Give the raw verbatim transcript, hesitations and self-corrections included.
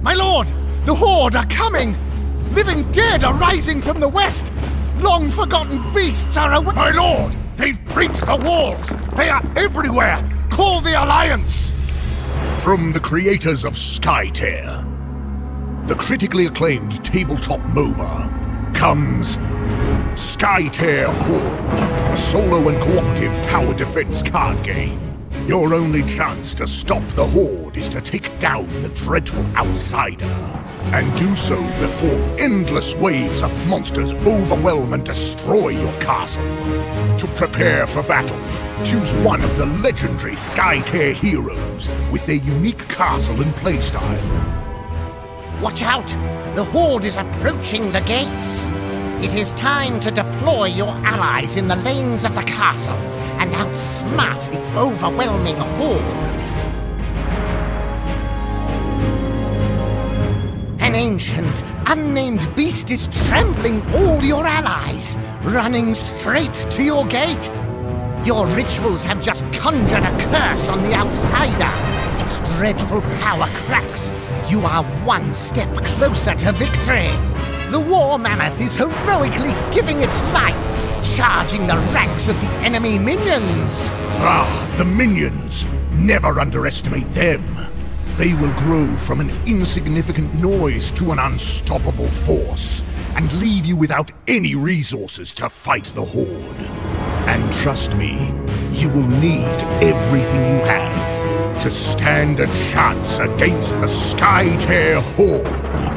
My lord! The Horde are coming! Living dead are rising from the west! Long-forgotten beasts are away— My lord! They've breached the walls! They are everywhere! Call the Alliance! From the creators of Skytear, the critically acclaimed tabletop MOBA, comes Skytear Horde, a solo and cooperative tower defense card game. Your only chance to stop the Horde is to take down the dreadful outsider, and do so before endless waves of monsters overwhelm and destroy your castle. To prepare for battle, choose one of the legendary Skytear heroes with their unique castle and playstyle. Watch out! The Horde is approaching the gates! It is time to deploy your allies in the lanes of the castle and outsmart the overwhelming Horde. An ancient, unnamed beast is trampling all your allies, running straight to your gate. Your rituals have just conjured a curse on the outsider. Its dreadful power cracks. You are one step closer to victory. The War Mammoth is heroically giving its life, charging the ranks of the enemy minions. Ah, the minions! Never underestimate them. They will grow from an insignificant noise to an unstoppable force, and leave you without any resources to fight the Horde. And trust me, you will need everything you have to stand a chance against the Skytear Horde.